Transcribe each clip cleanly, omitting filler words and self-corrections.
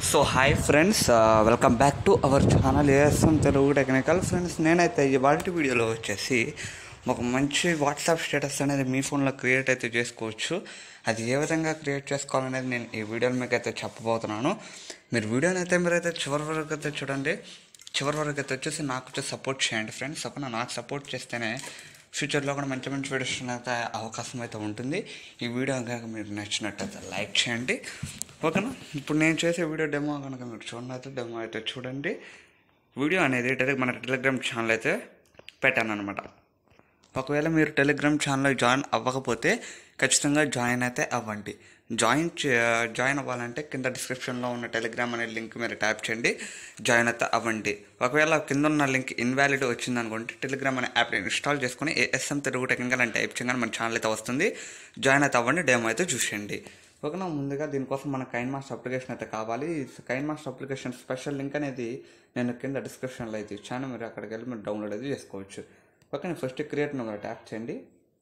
So hi friends, welcome back to our channel ASM Telugu Technical. Friends, నేనైతే ఇవాళ వీడియోలో వచ్చేసి ఒక మంచి వాట్సాప్ స్టేటస్ అనేది మీ ఫోన్లో క్రియేట్ అయితే చేసుకోవచ్చు. అది ఏ విధంగా క్రియేట్ చేసుకోవాలనేది నేను ఈ వీడియోలో మీకు అయితే చెప్పబోతున్నాను. మీరు వీడియోని అయితే మీరైతే చివరి వరకు అయితే చూడండి. చివరి వరకు అయితే వచ్చేసి నాకు వచ్చి సపోర్ట్ చేయండి ఫ్రెండ్స్. ఓకేనా, నాకు సపోర్ట్ చేస్తేనే ఫ్యూచర్లో కూడా మంచి మంచి వీడియోస్ అయితే అవకాశం అయితే ఉంటుంది. ఈ వీడియో కనుక మీరు నచ్చినట్టయితే లైక్ చేయండి. ఓకేనా, ఇప్పుడు నేను చేసే వీడియో డెమో కనుక మీరు చూడనైతే డెమో అయితే చూడండి. వీడియో అనేది డైరెక్ట్ మన టెలిగ్రామ్ ఛానల్ అయితే పెట్టాను అనమాట. ఒకవేళ మీరు టెలిగ్రామ్ ఛానల్లో జాయిన్ అవ్వకపోతే ఖచ్చితంగా జాయిన్ అయితే అవ్వండి. జాయిన్ అవ్వాలంటే కింద డిస్క్రిప్షన్లో ఉన్న టెలిగ్రామ్ అనే లింక్ మీరు ట్యాప్ చేయండి, జాయిన్ అయితే అవ్వండి. ఒకవేళ కింద ఉన్న లింక్ ఇన్వాలిడ్ వచ్చిందనుకోండి, టెలిగ్రామ్ అనే యాప్ని ఇన్స్టాల్ చేసుకుని ASM Telugu Technical అని టైప్ చేయగానే మన ఛానల్ అయితే వస్తుంది. జాయిన్ అయితే అవ్వండి, డెమో అయితే చూసేయండి. ఓకేనా, ముందుగా దీనికోసం మన కైన్మాస్టర్ అప్లికేషన్ అయితే కావాలి. కైన్మాస్టర్ అప్లికేషన్ స్పెషల్ లింక్ అనేది నేను కింద డిస్క్రిప్షన్లో అయితే ఇచ్చాను. మీరు అక్కడికి వెళ్ళి మీరు డౌన్లోడ్ అయితే చేసుకోవచ్చు. ఓకేనా, ఫస్ట్ క్రియేట్ మీద ట్యాప్ చేయండి.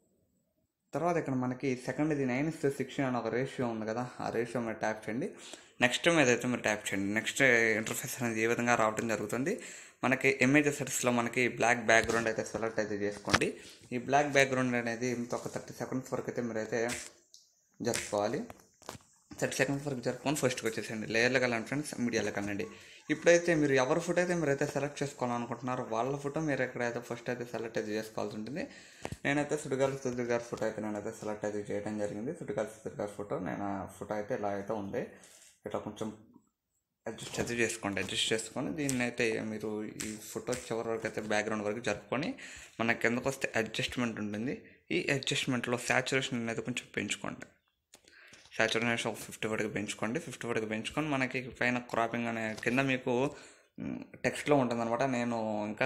తర్వాత ఇక్కడ మనకి సెకండ్ ఇది 9:16 అని ఒక రేషియో ఉంది కదా, ఆ రేషియో మీద ట్యాప్ చేయండి. నెక్స్ట్ మీద అయితే మీరు ట్యాప్ చేయండి. నెక్స్ట్ ఇంటర్ఫేస్ అనేది ఏ విధంగా రావడం జరుగుతుంది. మనకి ఇమేజ్ సెట్స్లో మనకి బ్లాక్ బ్యాక్గ్రౌండ్ అయితే సెలెక్ట్ అయితే చేసుకోండి. ఈ బ్లాక్ బ్యాక్గ్రౌండ్ అనేది ఒక 30 సెకండ్స్ వరకు అయితే మీరైతే జరుపుకోవాలి. 30 సెకండ్స్ వరకు జరుపుకొని ఫస్ట్కి వచ్చేసండి. లేయర్లకు వెళ్ళండి ఫ్రెండ్స్, మీడియాలకు వెళ్ళండి. ఇప్పుడైతే మీరు ఎవరి ఫోటో అయితే మీరైతే సెలెక్ట్ చేసుకోవాలనుకుంటున్నారో వాళ్ళ ఫోటో మీరు ఎక్కడైతే ఫస్ట్ అయితే సెలెక్ట్ అయితే చేసుకోవాల్సి ఉంటుంది. నేనైతే సుడిగాలి గారి ఫోటో అయితే నేనైతే సెలెక్ట్ అయితే చేయడం జరిగింది. సుడిగాలి గారి ఫోటో నేను ఆ ఫోటో అయితే ఇలా అయితే ఉంది. ఇట్లా కొంచెం అడ్జస్ట్ అయితే చేసుకోండి. అడ్జస్ట్ చేసుకొని దీన్ని అయితే మీరు ఈ ఫోటో చివరి వరకు అయితే బ్యాక్గ్రౌండ్ వరకు జరుపుకొని మన కిందకు వస్తే అడ్జస్ట్మెంట్ ఉంటుంది. ఈ అడ్జస్ట్మెంట్లో శాచురేషన్ అనేది కొంచెం పెంచుకోండి. సాచురేషన్ ఒక 50 వరకు పెంచుకోండి. 50 వరకు పెంచుకొని మనకి పైన క్రాపింగ్ అనే కింద మీకు టెక్స్ట్లో ఉంటుంది అనమాట. నేను ఇంకా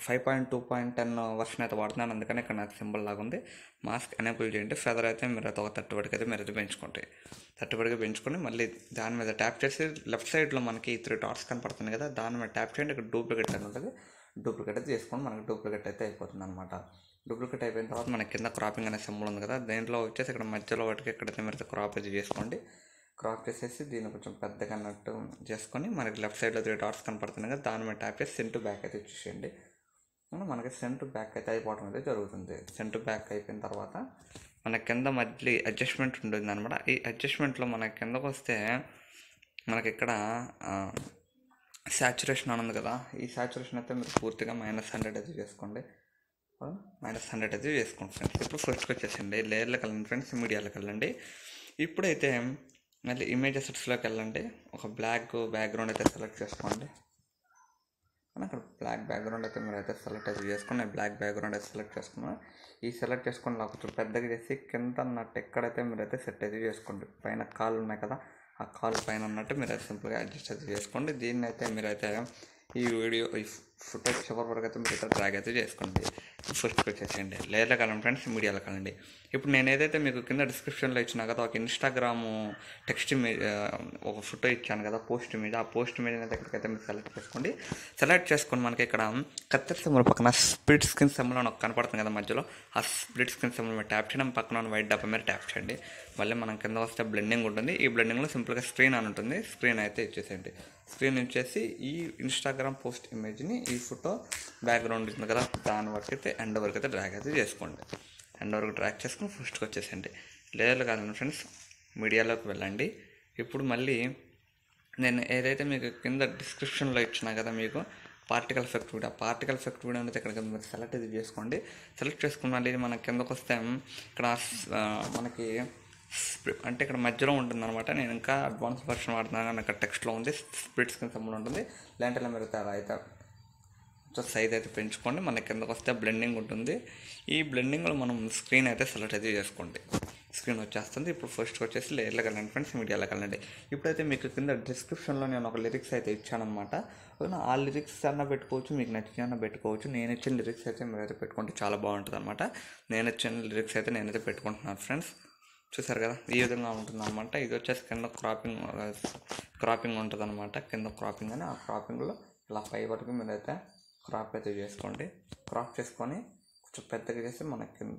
5.2.10 వర్షన్ అయితే వాడుతున్నాను, అందుకని ఇక్కడ నాకు సింబల్ లాగా ఉంది. మాస్క్ ఎనేబుల్ చేయండి. ఫెదర్ అయితే మీరు అయితే ఒక 30 వరకు అయితే మీరు అయితే పెంచుకోండి. 30 వరకు పెంచుకొని మళ్ళీ దాని మీద ట్యాప్ చేసి లెఫ్ట్ సైడ్లో మనకి 3 డాట్స్ కనపడుతుంది కదా, దాని మీద ట్యాప్ చేయండి. ఇక్కడ డూప్లికేట్ అని ఉంటుంది. డూప్లికేట్ అయితే చేసుకోండి. మనకి డూప్లికేట్ అయితే అయిపోతుంది అనమాట. డూప్లికేట్ అయిపోయిన తర్వాత మనకి కింద క్రాపింగ్ అనే సింబల్ ఉంది కదా, దేంట్లో వచ్చేసి ఇక్కడ మధ్యలో వాటికి ఎక్కడైతే మీరు క్రాప్ అయితే చేసుకోండి. క్రాప్ చేసేసి దీన్ని కొంచెం పెద్దగా అన్నట్టు చేసుకొని మనకి లెఫ్ట్ సైడ్లో 3 డాట్స్ కనపడుతుంది కదా, దాని మీద ట్యాప్ చేసి సెంట్ బ్యాక్ అయితే ఇచ్చేసేయండి. మనకి సెంట్ బ్యాక్ అయితే అయిపోవడం అయితే జరుగుతుంది. సెంట్ బ్యాక్ అయిపోయిన తర్వాత మన కింద మధ్య అడ్జస్ట్మెంట్ ఉంటుంది అనమాట. ఈ అడ్జస్ట్మెంట్లో మన కిందకు వస్తే మనకి ఇక్కడ శాచురేషన్ అని ఉంది కదా, ఈ శాచురేషన్ అయితే మీరు పూర్తిగా -100 అయితే చేసుకోండి. -100 అయితే చేసుకోండి ఫ్రెండ్స్. ఇప్పుడు ఫస్ట్కి వచ్చేసండి, లేయర్లకు వెళ్ళండి ఫ్రెండ్స్, మీడియాలకు వెళ్ళండి. ఇప్పుడైతే మళ్ళీ ఇమేజ్ సెట్స్లోకి వెళ్ళండి. ఒక బ్లాక్ బ్యాక్గ్రౌండ్ అయితే సెలెక్ట్ చేసుకోండి. అక్కడ బ్లాక్ బ్యాక్గ్రౌండ్ అయితే మీరు అయితే సెలెక్ట్ అయితే చేసుకోండి. బ్లాక్ బ్యాక్గ్రౌండ్ అయితే సెలెక్ట్ చేసుకున్నాను. ఈ సెలెక్ట్ చేసుకుని ఇలా కొంచెం పెద్దగా చేసి కింద అన్నట్టు ఎక్కడైతే మీరైతే సెట్ అయితే చేసుకోండి. పైన కాళ్ళు ఉన్నాయి కదా, ఆ కాలు పైన ఉన్నట్టు మీరు అయితే సింపుల్గా అడ్జస్ట్ అయితే చేసుకోండి. దీన్ని అయితే మీరైతే ఈ వీడియో ఈ ఫోటో చివరి వరకు అయితే మీరు డ్రాగ్ అయితే చేసుకోండి. ఫస్ట్కి వచ్చేసేయండి. లేయర్లకు వెళ్ళండి ఫ్రెండ్స్, మీడియాలకు వెళ్ళండి. ఇప్పుడు నేను ఏదైతే మీకు కింద డిస్క్రిప్షన్లో ఇచ్చినా కదా, ఒక ఇన్స్టాగ్రాము టెక్స్ట్ ఇమేజ్ ఒక ఫోటో ఇచ్చాను కదా, పోస్ట్ ఇమేజ్, ఆ పోస్ట్ ఇమేజ్ అయితే ఎక్కడికైతే మీరు సెలెక్ట్ చేసుకోండి. సెలెక్ట్ చేసుకొని మనకి ఇక్కడ కత్తెర సింబల్ పక్కన స్ప్లిట్ స్క్రీన్ సింబల్ అని కనపడుతుంది కదా మధ్యలో, ఆ స్ప్లిట్ స్క్రీన్ సింబల్ మీద ట్యాప్ చేయడం, పక్కన ఉన్న వైట్ డబ్బా మీద ట్యాప్ చేయండి. మళ్ళీ మనం కింద వస్తే బ్లెండింగ్ ఉంటుంది. ఈ బ్లెండింగ్లో సింపుల్గా స్క్రీన్ అని ఉంటుంది. స్క్రీన్ అయితే ఇచ్చేసేయండి. స్క్రీన్ ఇచ్చేసి ఈ ఇన్స్టాగ్రామ్ పోస్ట్ ఇమేజ్ని ఈ ఫోటో బ్యాక్గ్రౌండ్ ఉంది కదా, దాని వరకు అయితే ఎండ్ వరకు అయితే డ్రాగ్ అయితే చేసుకోండి. ఎండ్ వరకు డ్రాగ్ చేసుకుని ఫస్ట్కి వచ్చేసండి. లేయర్లు కాదండి ఫ్రెండ్స్, మీడియాలోకి వెళ్ళండి. ఇప్పుడు మళ్ళీ నేను ఏదైతే మీకు కింద డిస్క్రిప్షన్లో ఇచ్చినా కదా మీకు particle effect video, particle effect video అనేది ఇక్కడ మీరు సెలెక్ట్ ఇది చేసుకోండి. సెలెక్ట్ చేసుకుని మళ్ళీ మన కిందకు వస్తే ఇక్కడ మనకి అంటే ఇక్కడ మధ్యలో ఉంటుంది అనమాట. నేను ఇంకా అడ్వాన్స్ వర్షన్ వాడుతున్నాను కానీ ఇక్కడ టెక్స్ట్లో ఉంది, స్ప్లిట్ స్క్రీన్ సింబల్ ఉంటుంది. లేదంటే మీరు అయితే సైజ్ అయితే పెంచుకోండి. మన కిందకు వస్తే బ్లెండింగ్ ఉంటుంది. ఈ బ్లెండింగ్లో మనం స్క్రీన్ అయితే సెలెక్ట్ అయితే చేసుకోండి. స్క్రీన్ వచ్చేస్తుంది. ఇప్పుడు ఫస్ట్ వచ్చేసి లేయర్లకు వెళ్ళండి ఫ్రెండ్స్, మీడియాలోకి వెళ్ళండి. ఇప్పుడైతే మీకు కింద డిస్క్రిప్షన్లో నేను ఒక లిరిక్స్ అయితే ఇచ్చానమాట. ఆ లిరిక్స్ అన్నా పెట్టుకోవచ్చు, మీకు నచ్చిన పెట్టుకోవచ్చు. నేను ఇచ్చిన లిరిక్స్ అయితే మీరైతే పెట్టుకుంటే చాలా బాగుంటుంది అనమాట. నేను ఇచ్చిన లిరిక్స్ అయితే నేనైతే పెట్టుకుంటున్నాను ఫ్రెండ్స్. చూసారు కదా, ఈ విధంగా ఉంటుంది అనమాట. ఇది వచ్చేసి కింద క్రాపింగ్ ఉంటుంది అనమాట. కింద క్రాపింగ్ అని, ఆ క్రాపింగ్లో ఇలా 5 వరకు మీరైతే క్రాప్ అయితే చేసుకోండి. క్రాప్ చేసుకొని కొంచెం పెద్దగా చేసి మన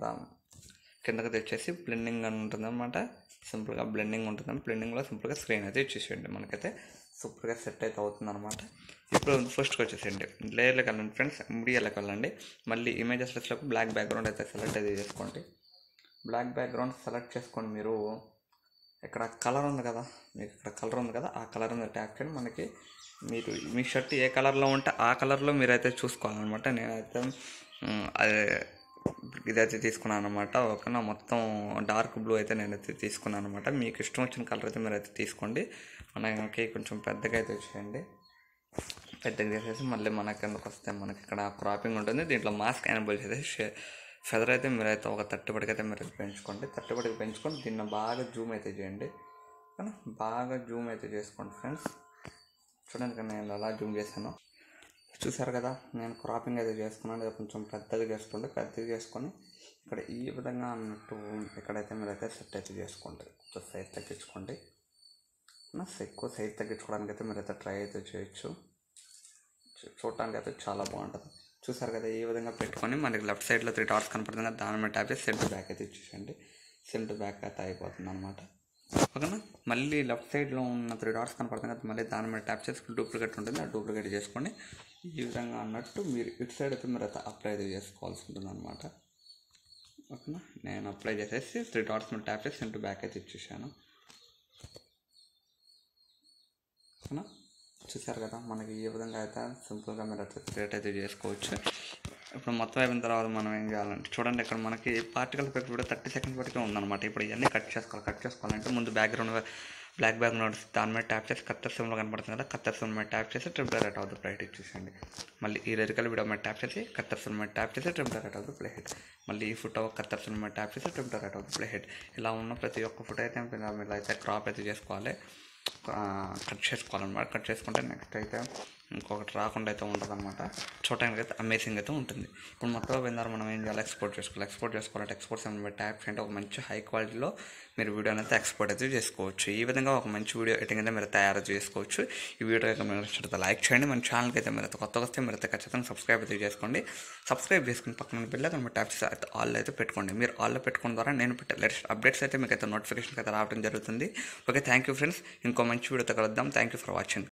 కిందకి తెచ్చేసి బ్లెండింగ్ అని ఉంటుంది అనమాట. సింపుల్గా బ్లెండింగ్ ఉంటుంది. బ్లెండింగ్లో సింపుల్గా స్క్రీన్ అయితే ఇచ్చేసేయండి. మనకైతే సూపర్గా సెట్ అయితే అవుతుంది అనమాట. ఇప్పుడు ఫస్ట్కి వచ్చేసేయండి, లేయర్లోకి వెళ్ళండి ఫ్రెండ్స్, మీడియాలోకి వెళ్ళండి. మళ్ళీ ఇమేజెస్లో బ్లాక్ బ్యాక్గ్రౌండ్ అయితే సెలెక్ట్ అయితే చేసుకోండి. బ్లాక్ బ్యాక్గ్రౌండ్ సెలెక్ట్ చేసుకొని మీరు ఇక్కడ కలర్ ఉంది కదా, మీకు ఇక్కడ కలర్ ఉంది కదా, ఆ కలర్ మీద ట్యాప్ చేయండి. మనకి మీరు మీ షర్ట్ ఏ కలర్లో ఉంటే ఆ కలర్లో మీరైతే చూసుకోవాలన్నమాట. నేనైతే అదే ఇదైతే తీసుకున్నాను అనమాట. ఓకేనా, మొత్తం డార్క్ బ్లూ అయితే నేనైతే తీసుకున్నాను అనమాట. మీకు ఇష్టం వచ్చిన కలర్ అయితే మీరైతే తీసుకోండి. మనకి కొంచెం పెద్దగా అయితే చేయండి. పెద్దగా చేసేసి మళ్ళీ మనకి ఎందుకు వస్తే మనకి ఇక్కడ క్రాపింగ్ ఉంటుంది. దీంట్లో మాస్క్ ఎనేబుల్ చేసేసి ఫెదర్ అయితే మీరైతే ఒక 30 అయితే మీరు పెంచుకోండి. 30 పెంచుకొని దీన్ని బాగా జూమ్ అయితే చేయండి. ఓకేనా, బాగా జూమ్ అయితే చేసుకోండి ఫ్రెండ్స్. చూడండి నేను అలా జూమ్ చేశాను, చూసారు కదా. నేను క్రాపింగ్ అయితే చేసుకున్నాను. ఇది కొంచెం పెద్దగా చేసుకోండి. పెద్దగా చేసుకొని ఇక్కడ ఈ విధంగా అన్నట్టు ఇక్కడైతే మీరైతే సెట్ అయితే చేసుకోండి. కొంచెం సైజ్ తగ్గించుకోండి. ఎక్కువ సైజ్ తగ్గించుకోవడానికి అయితే మీరైతే ట్రై అయితే చేయొచ్చు. చూడటానికి అయితే చాలా బాగుంటుంది. చూసారు కదా, ఈ విధంగా పెట్టుకొని మనకి లెఫ్ట్ సైడ్లో 3 డాట్స్ కనపడుతుంది కదా, దాని మీద ట్యాప్ చేసి సెంటర్ బ్యాక్ అయితే ఇచ్చేసండి. సెంటర్ బ్యాక్ అయితే అయిపోతుంది అనమాట. ఓకేనా, మళ్ళీ లెఫ్ట్ సైడ్లో ఉన్న 3 డాట్స్ కనపడుతుంది కదా, మళ్ళీ దాని మీద ట్యాప్ చేసి డూప్లికేట్ ఉంటుంది, ఆ డూప్లికేట్ చేసుకోండి. ఈ విధంగా అన్నట్టు మీరు ఇటు సైడ్ అయితే మీరు అయితే అప్లై అయితే చేసుకోవాల్సి ఉంటుంది అనమాట. ఓకేనా, నేను అప్లై చేసేసి 3 డాట్స్ మీద ట్యాప్ చేసి సెంటర్ బ్యాక్ అయితే ఇచ్చేసాను. ఓకేనా, చూసారు కదా, మనకి ఈ విధంగా అయితే సింపుల్గా మీరు అయితే క్రియేట్ అయితే చేసుకోవచ్చు. ఇప్పుడు మొత్తం అయిపోయిన తర్వాత మనం ఏం చేయాలంటే చూడండి, ఇక్కడ మనకి పార్టికల్ ఎఫెక్ట్ కూడా 30 సెకండ్స్ వరకే ఉందన్నమాట. ఇప్పుడు ఇవన్నీ కట్ చేసుకోవాలంటే ముందు బ్లాక్ బ్యాక్గ్రౌండ్ దాని మీద ట్యాప్ చేసి కత్తర్ సిమ్లో కనపడుతుంది కదా, కత్తర్ సిమ్ మీద ట్యాప్ చేసి trim right of the play head ఇచ్చేసేయండి. మళ్ళీ ఈ రెజికల్ వీడియో మీద ట్యాప్ చేసి కత్తర్ సిమ్ మీద ట్యాప్ చేసి trim right of the play head. మళ్ళీ ఈ ఫోటో కత్తర్ సిమ్ మీద ట్యాప్ చేసి trim right of the play head. ఇలా ఉన్న ప్రతి ఒక్క ఫోటో అయితే మీరు అయితే క్రాప్ అయితే చేసుకోవాలి, కట్ చేసుకోవాలన్నమాట. కట్ చేసుకుంటే నెక్స్ట్ అయితే ఇంకొకటి రాకుండా అయితే ఉంటుంది అనమాట. చూడటానికి అయితే అమేజింగ్ అయితే ఉంటుంది. ఇప్పుడు మొత్తం విన్నారు మనం ఏం చేయాలి, ఎక్స్పోర్ట్ చేసుకోవాలంటే ఎక్స్పోర్ట్ సిమ్ ట్యాప్ చేయండి. ఒక మంచి హై క్వాలిటీలో మీరు వీడియోని అయితే ఎక్స్పోర్ట్ అయితే చేసుకోవచ్చు. ఈ విధంగా ఒక మంచి వీడియో ఎడిటింగ్ అయితే మీరు తయారు చేసుకోవచ్చు. ఈ వీడియో అయితే మీరు నచ్చితే లైక్ చేయండి. మన ఛానల్కి అయితే మీరు కొత్తగా వస్తే మీరు అయితే ఖచ్చితంగా సబ్స్క్రైబ్ అయితే చేసుకోండి. సబ్స్క్రైబ్ చేసుకుని పక్కన బిల్ అయితే మీరు ట్యాప్ చేసి అయితే ఆల్ అయితే పెట్టుకోండి. మీరు ఆల్లో పెట్టుకోవడం ద్వారా నేను పెట్టే లేటెస్ట్ అప్డేట్స్ అయితే మీకు అయితే నోటిఫికేషన్ అయితే రావడం జరుగుతుంది. Okay, thank you friends. ఇంకో మంచి వీడియోతో కలుద్దాం. Thank you for watching.